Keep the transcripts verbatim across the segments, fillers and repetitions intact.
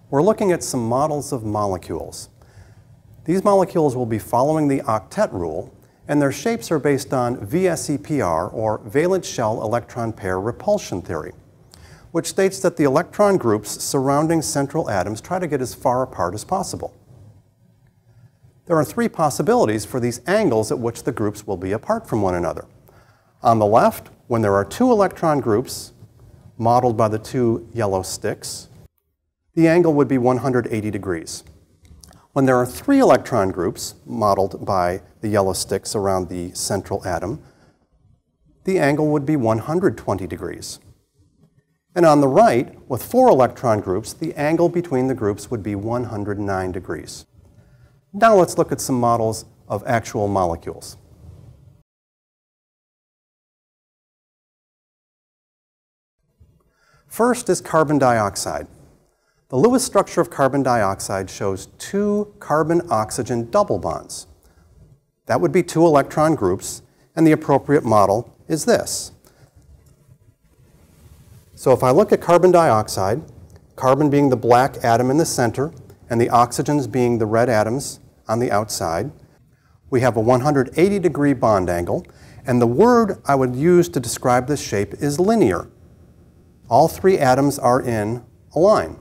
we're looking at some models of molecules. These molecules will be following the octet rule, and their shapes are based on V S E P R, or valence shell electron pair repulsion theory, which states that the electron groups surrounding central atoms try to get as far apart as possible. There are three possibilities for these angles at which the groups will be apart from one another. On the left, when there are two electron groups, modeled by the two yellow sticks, the angle would be one hundred eighty degrees. When there are three electron groups, modeled by the yellow sticks around the central atom, the angle would be one hundred twenty degrees. And on the right, with four electron groups, the angle between the groups would be one hundred nine degrees. Now let's look at some models of actual molecules. First is carbon dioxide. The Lewis structure of carbon dioxide shows two carbon-oxygen double bonds. That would be two electron groups, and the appropriate model is this. So if I look at carbon dioxide, carbon being the black atom in the center, and the oxygens being the red atoms on the outside, we have a one hundred eighty degree bond angle, and the word I would use to describe this shape is linear. All three atoms are in a line.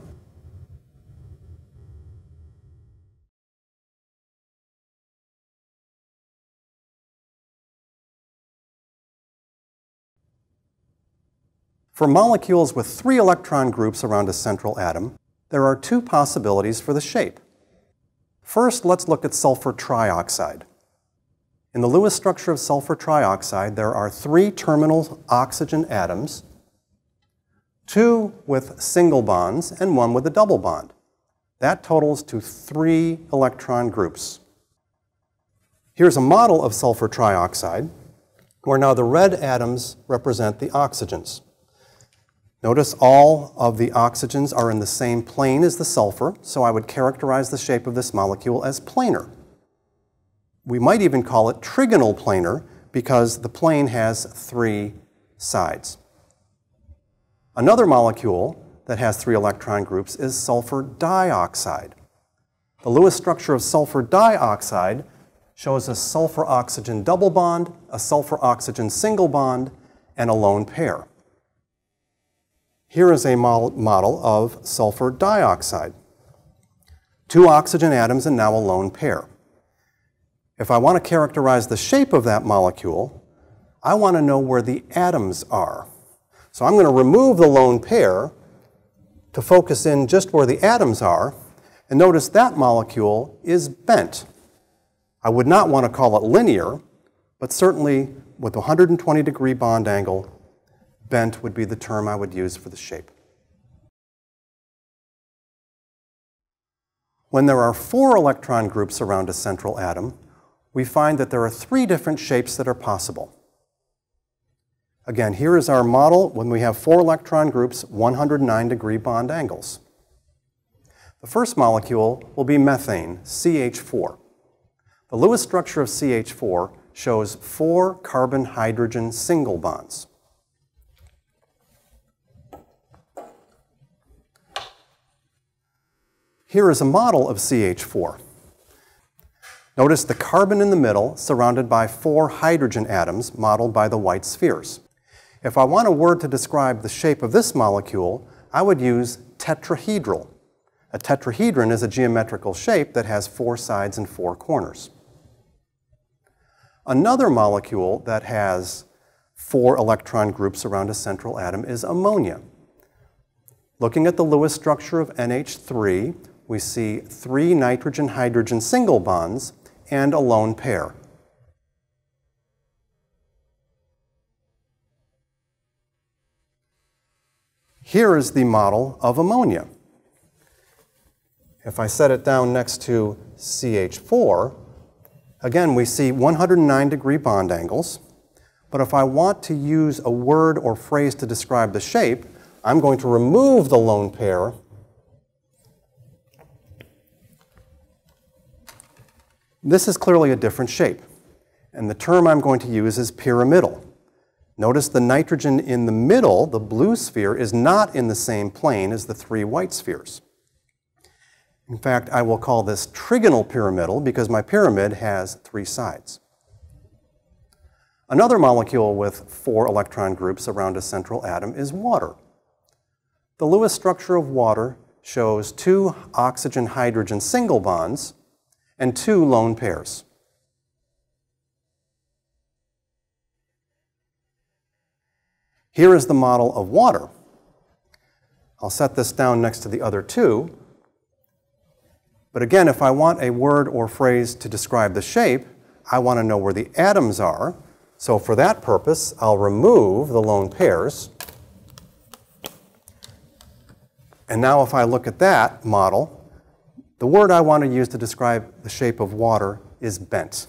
For molecules with three electron groups around a central atom, there are two possibilities for the shape. First, let's look at sulfur trioxide. In the Lewis structure of sulfur trioxide, there are three terminal oxygen atoms, two with single bonds and one with a double bond. That totals to three electron groups. Here's a model of sulfur trioxide, where now the red atoms represent the oxygens. Notice all of the oxygens are in the same plane as the sulfur, so I would characterize the shape of this molecule as planar. We might even call it trigonal planar because the plane has three sides. Another molecule that has three electron groups is sulfur dioxide. The Lewis structure of sulfur dioxide shows a sulfur-oxygen double bond, a sulfur-oxygen single bond, and a lone pair. Here is a model of sulfur dioxide. Two oxygen atoms and now a lone pair. If I want to characterize the shape of that molecule, I want to know where the atoms are. So I'm going to remove the lone pair to focus in just where the atoms are, and notice that molecule is bent. I would not want to call it linear, but certainly with a one hundred twenty degree bond angle, bent would be the term I would use for the shape. When there are four electron groups around a central atom, we find that there are three different shapes that are possible. Again, here is our model when we have four electron groups, one hundred nine degree bond angles. The first molecule will be methane, C H four. The Lewis structure of C H four shows four carbon-hydrogen single bonds. Here is a model of C H four. Notice the carbon in the middle surrounded by four hydrogen atoms modeled by the white spheres. If I want a word to describe the shape of this molecule, I would use tetrahedral. A tetrahedron is a geometrical shape that has four sides and four corners. Another molecule that has four electron groups around a central atom is ammonia. Looking at the Lewis structure of N H three, we see three nitrogen-hydrogen single bonds and a lone pair. Here is the model of ammonia. If I set it down next to C H four, again we see one hundred nine degree bond angles, but if I want to use a word or phrase to describe the shape, I'm going to remove the lone pair This is clearly a different shape, and the term I'm going to use is pyramidal. Notice the nitrogen in the middle, the blue sphere, is not in the same plane as the three white spheres. In fact, I will call this trigonal pyramidal because my pyramid has three sides. Another molecule with four electron groups around a central atom is water. The Lewis structure of water shows two oxygen-hydrogen single bonds and two lone pairs. Here is the model of water. I'll set this down next to the other two. But again, if I want a word or phrase to describe the shape, I want to know where the atoms are. So for that purpose, I'll remove the lone pairs. And now if I look at that model, the word I want to use to describe the shape of water is bent.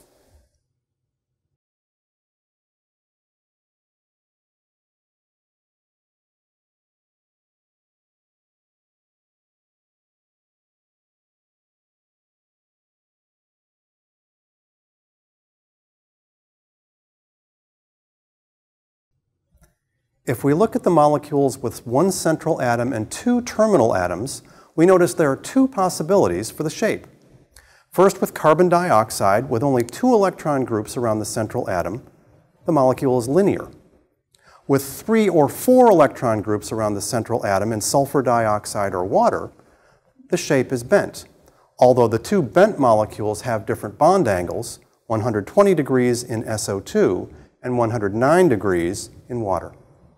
If we look at the molecules with one central atom and two terminal atoms, we notice there are two possibilities for the shape. First, with carbon dioxide, with only two electron groups around the central atom, the molecule is linear. With three or four electron groups around the central atom in sulfur dioxide or water, the shape is bent. Although the two bent molecules have different bond angles, one hundred twenty degrees in S O two and one hundred nine degrees in water.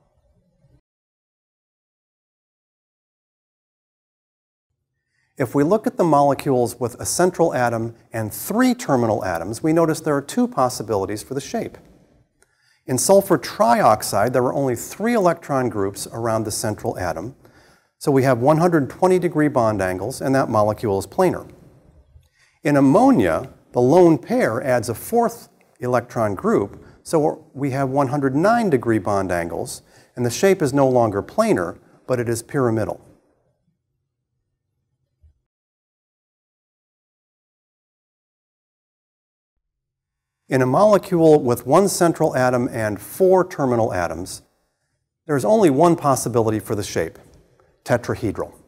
If we look at the molecules with a central atom and three terminal atoms, we notice there are two possibilities for the shape. In sulfur trioxide, there are only three electron groups around the central atom, so we have one hundred twenty degree bond angles, and that molecule is planar. In ammonia, the lone pair adds a fourth electron group, so we have one hundred nine degree bond angles, and the shape is no longer planar, but it is pyramidal. In a molecule with one central atom and four terminal atoms, there's only one possibility for the shape: tetrahedral.